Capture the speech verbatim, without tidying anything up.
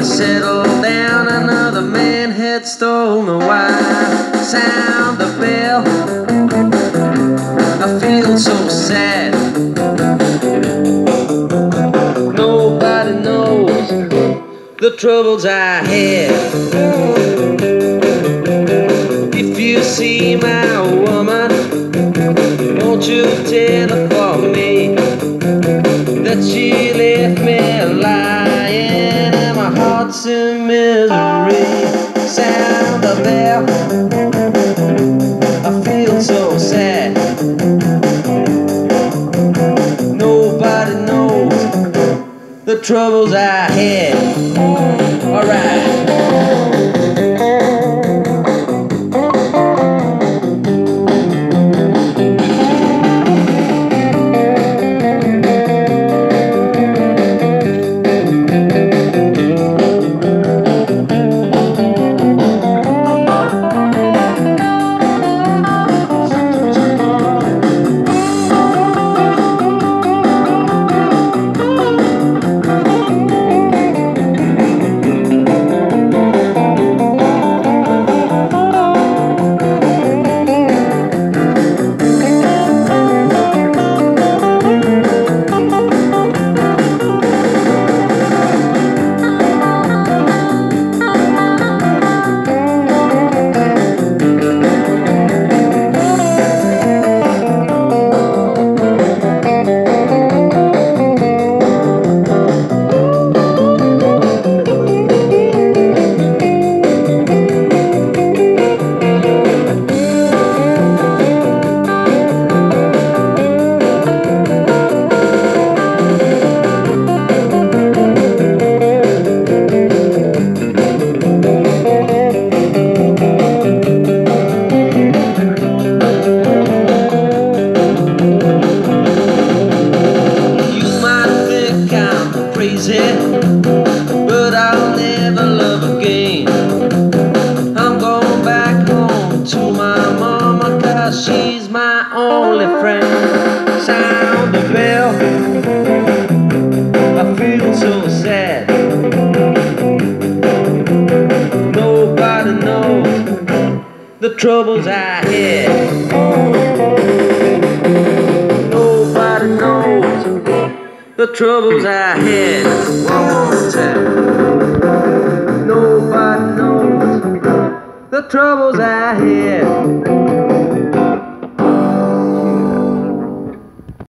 settled down, another man had stolen my wife. Sound the bell, I feel so sad. Nobody knows the troubles I had. If you see my woman, won't you tell her for me that she left me lying and my heart's in misery. Sound the bell, I feel so sad. Nobody knows the troubles I had. Alright. But I'll never love again. I'm going back home to my mama, 'cause she's my only friend. Sound the bell, I feel so sad. Nobody knows the troubles I had. Nobody knows the troubles I had. One more time. Nobody knows the troubles I had.